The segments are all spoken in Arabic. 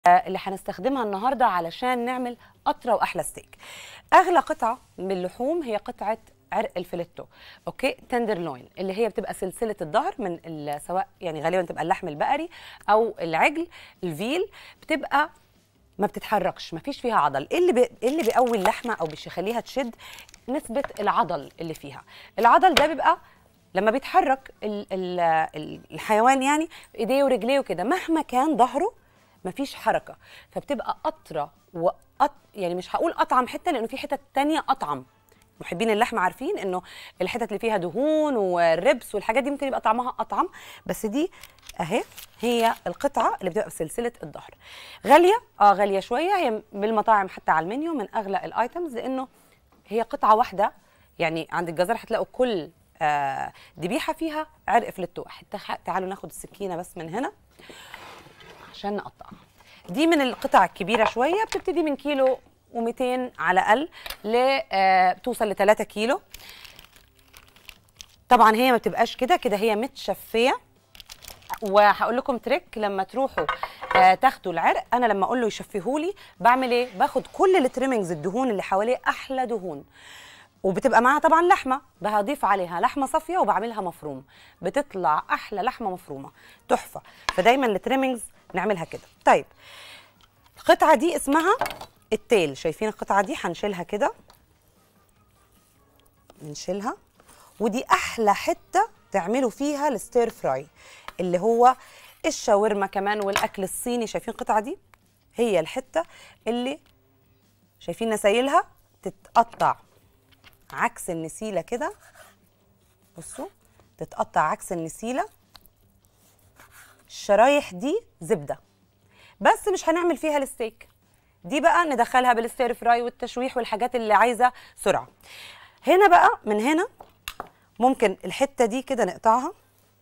اللي هنستخدمها النهارده علشان نعمل اطرى واحلى ستيك. اغلى قطعه من اللحوم هي قطعه عرق الفليتو، اوكي، تندرلوين، اللي هي بتبقى سلسله الظهر من سواء يعني غالبا تبقى اللحم البقري او العجل الفيل، بتبقى ما بتتحركش، ما فيش فيها عضل. ايه اللي بيقوي اللحمه او بيخليها تشد؟ نسبه العضل اللي فيها. العضل ده بيبقى لما بيتحرك الحيوان، يعني ايديه ورجليه وكده، مهما كان ظهره مفيش حركه، فبتبقى اطرى يعني مش هقول اطعم حته لانه في حتت تانية اطعم. محبين اللحمه عارفين انه الحتت اللي فيها دهون والربس والحاجات دي ممكن يبقى طعمها اطعم، بس دي اهي هي القطعه اللي بتبقى بسلسله الظهر. غاليه، غاليه شويه، هي بالمطاعم حتى على المنيو من اغلى الايتمز، لانه هي قطعه واحده. يعني عند الجزار هتلاقوا كل ذبيحه فيها عرق فليتو. تعالوا ناخد السكينه بس من هنا عشان نقطع. دي من القطع الكبيره شويه، بتبتدي من كيلو و200 على الاقل بتوصل ل 3 كيلو. طبعا هي ما بتبقاش كده هي متشفيه. وهقول لكم تريك لما تروحوا تاخدوا العرق. انا لما اقول له يشفيهولي بعمل ايه؟ باخد كل التريمنجز، الدهون اللي حواليه احلى دهون، وبتبقى معاها طبعا لحمه، بضيف عليها لحمه صافيه وبعملها مفروم، بتطلع احلى لحمه مفرومه تحفه. فدايما التريمنجز نعملها كده. طيب القطعه دي اسمها التيل. شايفين القطعه دي؟ هنشيلها كده، نشيلها. ودي احلى حته تعملوا فيها الستير فراي، اللي هو الشاورما كمان والاكل الصيني. شايفين القطعه دي؟ هي الحته اللي شايفين نسايلها تتقطع عكس النسيله كده. بصوا تتقطع عكس النسيله. الشرايح دي زبده، بس مش هنعمل فيها الستيك دي، بقى ندخلها بالستير فراي والتشويح والحاجات اللي عايزه سرعه. هنا بقى من هنا ممكن الحته دي كده نقطعها،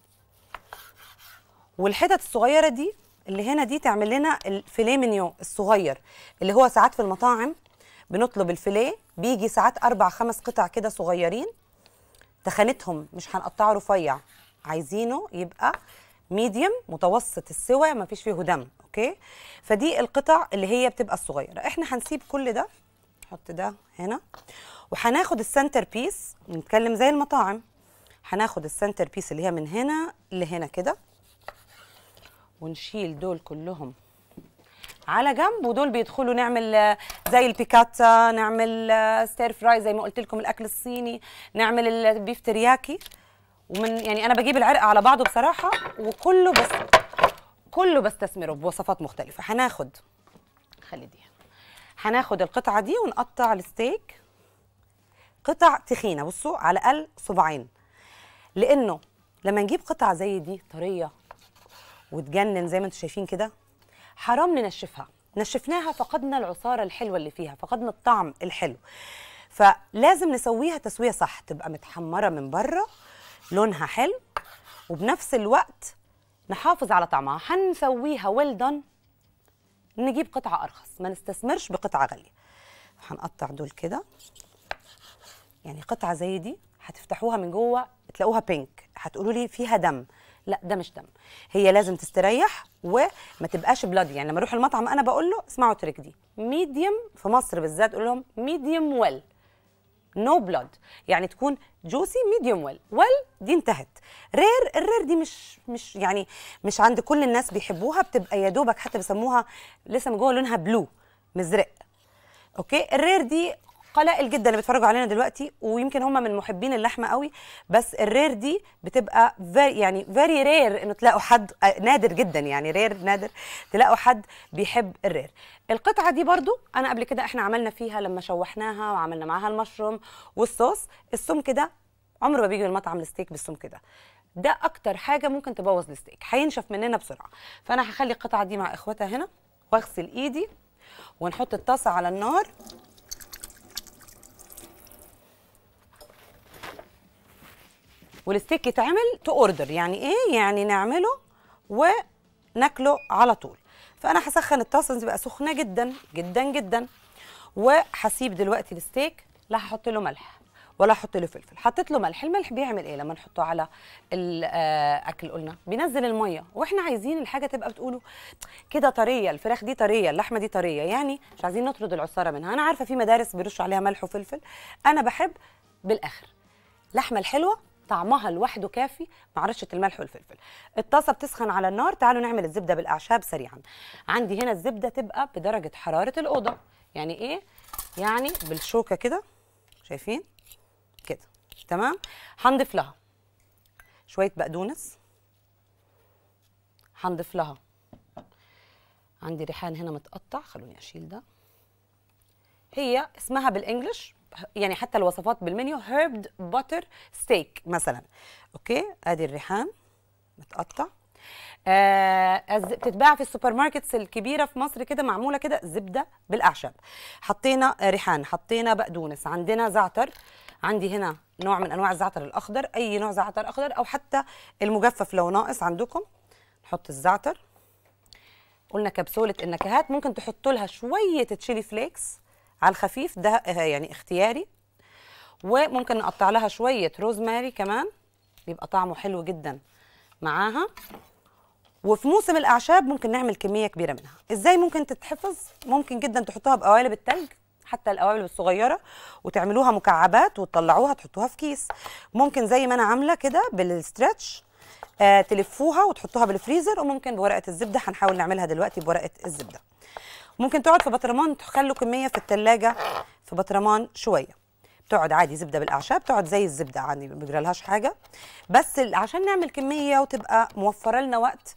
والحتت الصغيره دي اللي هنا دي تعمل لنا الفيليه منيو الصغير، اللي هو ساعات في المطاعم بنطلب الفيليه بيجي ساعات 4-5 قطع كده صغيرين. تخانتهم مش هنقطعه رفيع، عايزينه يبقى ميديوم متوسط السوى، ما فيش فيه دم، اوكي. فدي القطع اللي هي بتبقى الصغيره. احنا هنسيب كل ده، نحط ده هنا، وهناخد السنتر بيس. نتكلم زي المطاعم، هناخد السنتر بيس اللي هي من هنا لهنا كده، ونشيل دول كلهم على جنب، ودول بيدخلوا نعمل زي البيكاتا، نعمل ستير فراي زي ما قلت لكم الاكل الصيني، نعمل البيف ترياكي. ومن يعني انا بجيب العرق على بعضه بصراحه، وكله بس كله بستثمره بوصفات مختلفه. خلي دي، هناخد القطعه دي ونقطع الستيك قطع تخينه، بصوا على الاقل صباعين، لانه لما نجيب قطعه زي دي طريه وتجنن زي ما انتم شايفين كده، حرام ننشفها. نشفناها فقدنا العصاره الحلوه اللي فيها، فقدنا الطعم الحلو. فلازم نسويها تسويه صح، تبقى متحمره من بره، لونها حلو، وبنفس الوقت نحافظ على طعمها. هنسويها ويل دون، نجيب قطعه ارخص، ما نستثمرش بقطعه غاليه. هنقطع دول كده، يعني قطعه زي دي هتفتحوها من جوه تلاقوها بينك، هتقولوا لي فيها دم. لا، ده مش دم، هي لازم تستريح وما تبقاش بلادي. يعني لما اروح المطعم انا بقول له اسمعوا التريك دي، ميديوم في مصر بالذات اقول لهم ميديوم ويل، نو بلاد، يعني تكون جوسي ميديوم ويل. دي انتهت. الرير دي مش يعني مش عند كل الناس بيحبوها، بتبقى يا دوبك حتى بيسموها لسه من جوه لونها بلو مزرق، اوكي. الرير دي قلائل جدا اللي بيتفرجوا علينا دلوقتي، ويمكن هم من محبين اللحمه قوي، بس الرير دي بتبقى يعني فيري رير انه تلاقوا حد، نادر جدا يعني، رير نادر تلاقوا حد بيحب الرير. القطعه دي برضو انا قبل كده احنا عملنا فيها لما شوحناها وعملنا معاها المشروم والصوص، السم كده عمره ما بيجي المطعم الستيك بالسم كده، ده اكتر حاجه ممكن تبوظ الستيك، هينشف مننا بسرعه. فانا هخلي القطعه دي مع اخواتها هنا، واغسل ايدي، ونحط الطاسه على النار، والستيك يتعمل تو اوردر. يعني ايه؟ يعني نعمله وناكله على طول. فانا هسخن الطاسه تبقى سخنه جدا جدا جدا، وهسيب دلوقتي الستيك، لا هحط له ملح ولا احط له فلفل. حطيت له ملح. الملح بيعمل ايه لما نحطه على الاكل؟ قلنا بينزل الميه، واحنا عايزين الحاجه تبقى بتقولوا كده طريه، الفراخ دي طريه، اللحمه دي طريه، يعني مش عايزين نطرد العصاره منها. انا عارفه في مدارس بيرشوا عليها ملح وفلفل، انا بحب بالاخر اللحمه الحلوه طعمها لوحده كافي مع رشه الملح والفلفل. الطاسه بتسخن على النار، تعالوا نعمل الزبده بالاعشاب سريعا. عندي هنا الزبده تبقى بدرجه حراره الاوضه، يعني ايه؟ يعني بالشوكه كده، شايفين كده؟ تمام. هنضيف لها شويه بقدونس، هنضيف لها، عندي ريحان هنا متقطع، خلوني اشيل ده. هي اسمها بالانجلش، يعني حتى الوصفات بالمنيو هيربد باتر ستيك مثلا. اوكي، ادي الريحان متقطع. بتتباع في السوبر ماركتس الكبيره في مصر كده، معموله كده زبده بالاعشاب. حطينا ريحان، حطينا بقدونس، عندنا زعتر، عندي هنا نوع من انواع الزعتر الاخضر، اي نوع زعتر اخضر او حتى المجفف لو ناقص عندكم. نحط الزعتر. قلنا كبسوله النكهات، ممكن تحطوا لها شويه تشيلي فليكس على الخفيف، ده يعني اختياري. وممكن نقطع لها شويه روزماري كمان، بيبقى طعمه حلو جدا معاها. وفي موسم الاعشاب ممكن نعمل كميه كبيره منها. ازاي ممكن تتحفظ؟ ممكن جدا تحطوها بقوالب التلج، حتى القوالب الصغيره، وتعملوها مكعبات وتطلعوها تحطوها في كيس. ممكن زي ما انا عامله كده بالستريتش تلفوها وتحطوها بالفريزر، وممكن بورقه الزبده، هنحاول نعملها دلوقتي بورقه الزبده. ممكن تقعد في بطرمان، تخلوا كميه في الثلاجه في بطرمان شويه. بتقعد عادي زبده بالاعشاب، تقعد زي الزبده عادي، ما بيجرالهاش حاجه، بس عشان نعمل كميه وتبقى موفره لنا وقت،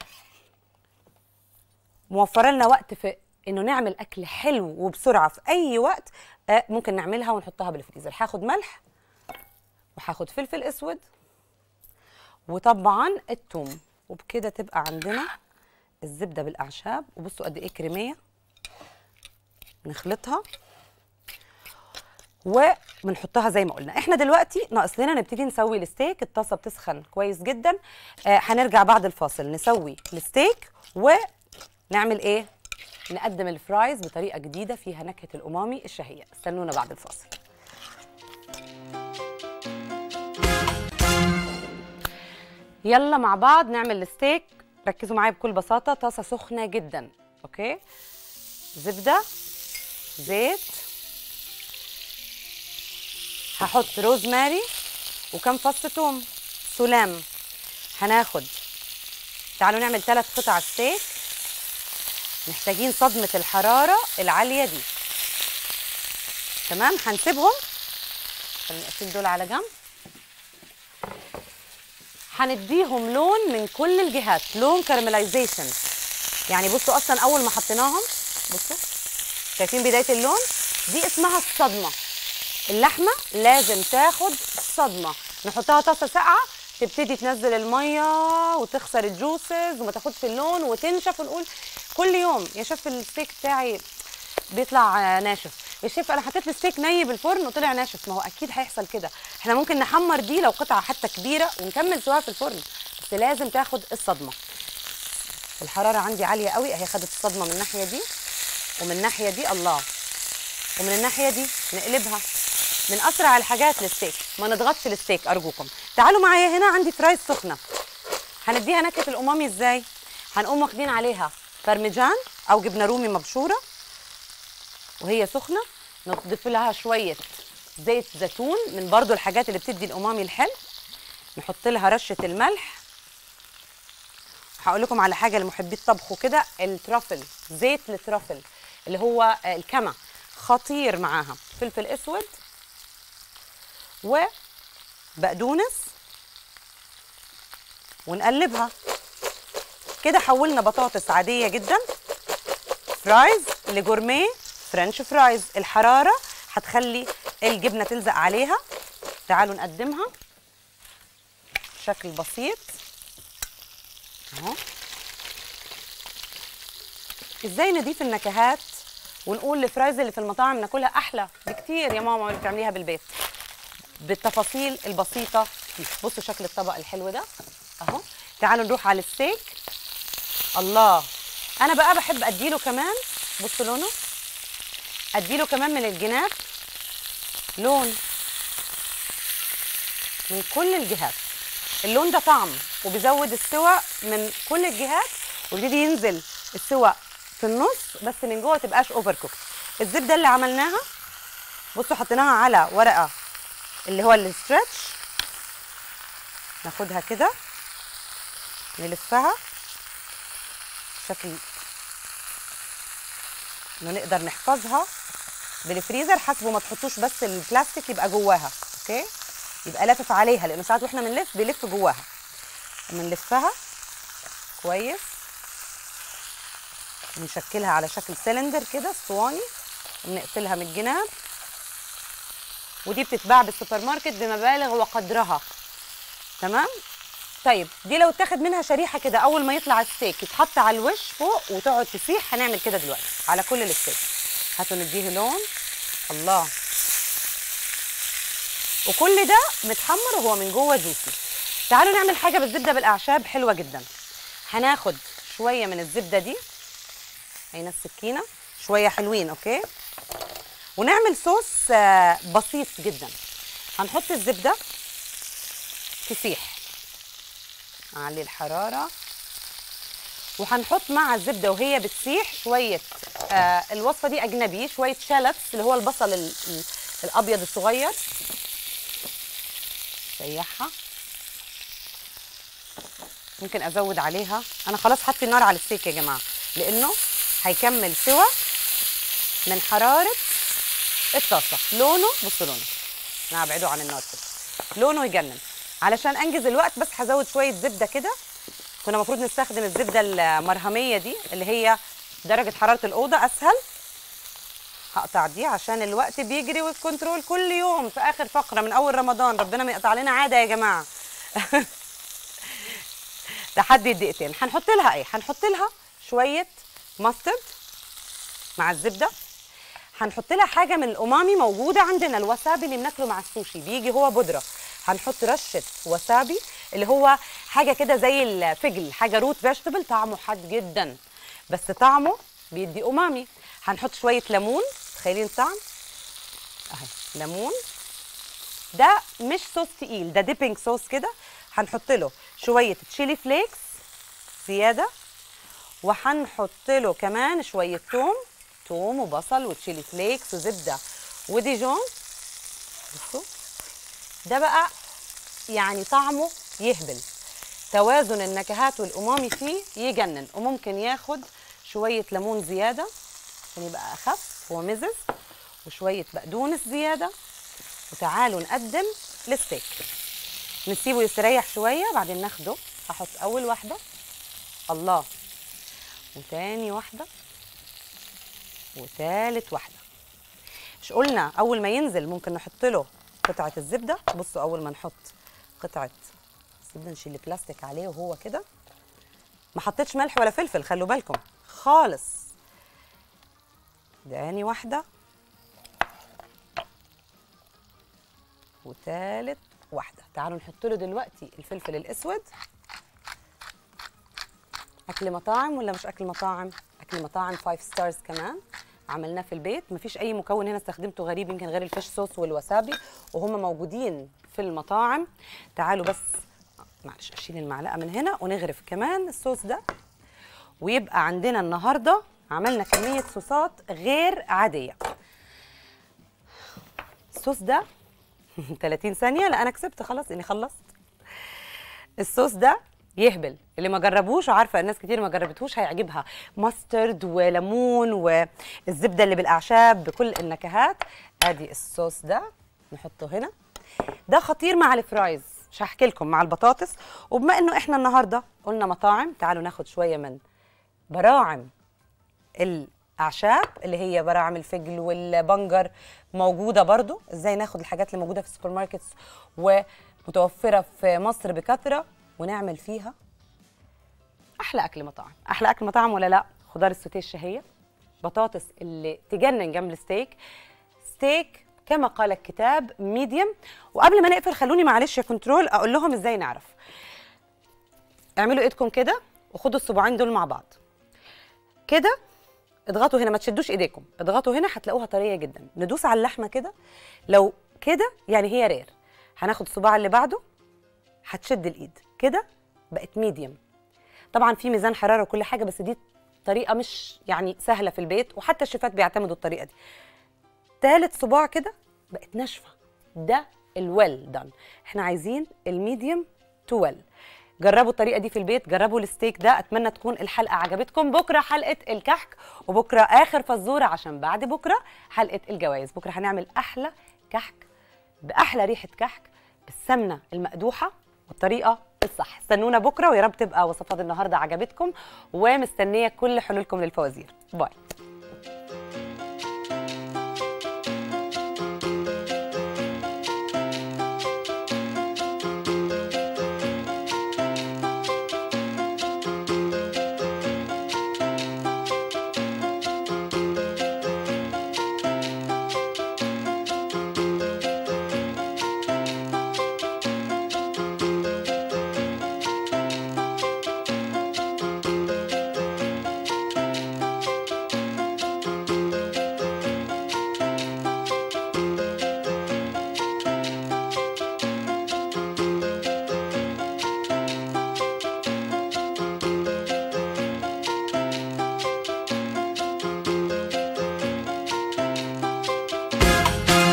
في انه نعمل اكل حلو وبسرعه في اي وقت. ممكن نعملها ونحطها بالفريزر. هاخد ملح وهاخد فلفل اسود وطبعا الثوم، وبكده تبقى عندنا الزبده بالاعشاب. وبصوا قد ايه كريميه. نخلطها وبنحطها زي ما قلنا. احنا دلوقتي ناقص لنا نبتدي نسوي الستيك. الطاسه بتسخن كويس جدا. هنرجع بعد الفاصل نسوي الستيك ونعمل ايه؟ نقدم الفرايز بطريقه جديده فيها نكهه الامامي الشهيه. استنونا بعد الفاصل. يلا مع بعض نعمل الستيك. ركزوا معايا بكل بساطه. طاسه سخنه جدا، اوكي، زبده، زيت، هحط روزماري وكم فص ثوم سلام. هناخد، تعالوا نعمل 3 قطع ستيك. محتاجين صدمة الحرارة العالية دي. تمام. هنسيبهم، خليني اشيل دول على جنب. هنديهم لون من كل الجهات، لون كارملايزيشن. يعني بصوا اصلا اول ما حطيناهم، بصوا شايفين بداية اللون دي؟ اسمها الصدمة. اللحمة لازم تاخد صدمة. نحطها طاسة ساقعة تبتدي تنزل المية وتخسر الجوسز وما تاخدش اللون وتنشف، ونقول كل يوم يا شيف الستيك بتاعي بيطلع ناشف، يا شيف انا حطيت الستيك ني بالفرن وطلع ناشف. ما هو اكيد هيحصل كده. احنا ممكن نحمر دي لو قطعة حتى كبيرة ونكمل سواها في الفرن، بس لازم تاخد الصدمة. الحرارة عندي عالية قوي اهي، خدت الصدمة من الناحية دي ومن الناحية دي، الله، ومن الناحية دي. نقلبها. من اسرع الحاجات الستيك، ما نضغطش الستيك ارجوكم. تعالوا معايا هنا، عندي فرايز سخنه. هنديها نكهه الامامي ازاي؟ هنقوم واخدين عليها بارميجان او جبنه رومي مبشوره وهي سخنه، نضيف لها شويه زيت زيتون من برضو الحاجات اللي بتدي الامامي الحلو. نحط لها رشه الملح. هقول لكم على حاجه لمحبي الطبخ وكده، الترافل، زيت الترافل اللي هو الكما، خطير معاها. فلفل اسود وبقدونس ونقلبها كده. حولنا بطاطس عاديه جدا فرايز لجورميه فرنش فرايز. الحراره هتخلي الجبنه تلزق عليها. تعالوا نقدمها بشكل بسيط اهو. ازاي نضيف النكهات ونقول الفرايز اللي في المطاعم ناكلها احلى بكتير يا ماما اللي بتعمليها بالبيت بالتفاصيل البسيطه دي. بصوا شكل الطبق الحلو ده اهو. تعالوا نروح على الستيك. الله، انا بقى بحب اديله كمان، بصوا لونه، اديله كمان من الجناب لون. من كل الجهات. اللون ده طعم وبيزود السوى من كل الجهات، ويبتدي ينزل السوى في النص بس من جوه تبقاش اوفر كوك. الزبده اللي عملناها بصوا حطيناها على ورقه اللي هو الستريتش، ناخدها كده نلفها بشكل انه نقدر نحفظها بالفريزر. حسبوا ما تحطوش بس البلاستيك يبقى جواها، اوكي؟ يبقى لافف عليها، لانه ساعات واحنا بنلف بيلف جواها. لما نلفها كويس بنشكلها على شكل سلندر كده اسطواني، وبنقفلها من الجناب. ودي بتتباع بالسوبر ماركت بمبالغ وقدرها، تمام؟ طيب دي لو اتاخد منها شريحه كده اول ما يطلع الستيك يتحط على الوش فوق وتقعد تسيح، هنعمل كده دلوقتي على كل الستيك. هاتوا نديه لون. الله، وكل ده متحمر وهو من جوه جوسي. تعالوا نعمل حاجه بالزبده بالاعشاب حلوه جدا. هناخد شويه من الزبده دي، هنا السكينه، شويه حلوين، اوكي؟ ونعمل صوص بسيط جدا. هنحط الزبده تسيح، اعلي الحراره، وهنحط مع الزبده وهي بتسيح شويه الوصفه دي اجنبي، شويه شالتس اللي هو البصل الابيض الصغير. سيحها، ممكن ازود عليها. انا خلاص حطي النار على الستيك يا جماعه، لانه هيكمل سوا من حراره الطاسه. لونه بصوا لونه، انا هبعده عن النار كده، لونه يجنن. علشان انجز الوقت بس هزود شويه زبده كده. كنا المفروض نستخدم الزبده المرهميه دي اللي هي درجه حراره الاوضه اسهل. هقطع دي عشان الوقت بيجري والكنترول كل يوم في اخر فقره من اول رمضان. ربنا ما يقطع لنا عاده يا جماعه. تحدي الدقيقتين. هنحط لها ايه؟ هنحط لها شويه ماسترد مع الزبده. هنحط لها حاجه من الامامي موجوده عندنا، الوسابي اللي بناكله مع السوشي، بيجي هو بودره. هنحط رشه وسابي اللي هو حاجه كده زي الفجل، حاجه روت فيجيتابل، طعمه حاد جدا بس طعمه بيدي امامي. هنحط شويه ليمون، تخيلين طعم اهي ليمون. ده مش صوص تقيل، ده ديبنج صوص كده. هنحط له شويه تشيلي فليكس زياده، وهنحط له كمان شويه توم وبصل وتشيلي فليكس وزبده وديجون. بصوا ده بقى يعني طعمه يهبل، توازن النكهات والامامي فيه يجنن. وممكن ياخد شويه ليمون زياده عشان يبقى اخف ومزز، وشويه بقدونس زياده. وتعالوا نقدم الستيك، نسيبه يستريح شويه بعدين ناخده. هحط اول واحده، الله، وتاني واحده، وتالت واحده. مش قلنا اول ما ينزل ممكن نحط له قطعه الزبده؟ بصوا اول ما نحط قطعه الزبده نشيل البلاستيك عليه وهو كده. ما حطيتش ملح ولا فلفل، خلوا بالكم خالص. تاني واحده وتالت واحده. تعالوا نحط له دلوقتي الفلفل الاسود. اكل مطاعم ولا مش اكل مطاعم؟ اكل مطاعم 5 ستارز كمان، عملناه في البيت. مفيش اي مكون هنا استخدمته غريب يمكن غير الفيش صوص والوسابي، وهم موجودين في المطاعم. تعالوا بس معلش اشيل المعلقه من هنا ونغرف كمان الصوص ده، ويبقى عندنا النهارده عملنا كميه صوصات غير عاديه. الصوص ده 30 ثانيه. لا انا كسبت خلاص، اني خلصت. الصوص ده يهبل، اللي ما جربوش وعارفه الناس كتير ما جربتهوش هيعجبها. ماسترد وليمون والزبده اللي بالاعشاب بكل النكهات. ادي الصوص ده نحطه هنا. ده خطير مع الفرايز، مش هحكي لكم، مع البطاطس. وبما انه احنا النهارده قلنا مطاعم، تعالوا ناخد شويه من براعم الاعشاب اللي هي براعم الفجل والبنجر، موجوده برضو. ازاي ناخد الحاجات اللي موجوده في السوبر ماركتس ومتوفره في مصر بكثره ونعمل فيها احلى اكل مطاعم. احلى اكل مطاعم ولا لا؟ خضار السوتيه الشهيه، بطاطس اللي تجنن جنب الستيك، ستيك كما قال الكتاب ميديوم. وقبل ما نقفل خلوني معلش يا كنترول اقول لهم ازاي نعرف. اعملوا ايدكم كده وخدوا الصباعين دول مع بعض كده، اضغطوا هنا، ما تشدوش ايديكم، اضغطوا هنا هتلاقوها طريه جدا. ندوس على اللحمه كده، لو كده يعني هي رير. هناخد الصباع اللي بعده، هتشد الايد كده بقت ميديوم. طبعا في ميزان حراره وكل حاجه، بس دي طريقه مش يعني سهله في البيت، وحتى الشيفات بيعتمدوا الطريقه دي. تالت صباع كده بقت ناشفه، ده الويل دان. احنا عايزين الميديوم تو ويل. جربوا الطريقه دي في البيت، جربوا الستيك ده. اتمنى تكون الحلقه عجبتكم. بكره حلقه الكحك، وبكره اخر فزوره عشان بعد بكره حلقه الجوائز. بكره هنعمل احلى كحك باحلى ريحه كحك بالسمنه المقدوحه والطريقه الصح. استنونا بكره، ويا رب تبقى وصفات النهارده عجبتكم، ومستنيه كل حلولكم للفوازير. باي.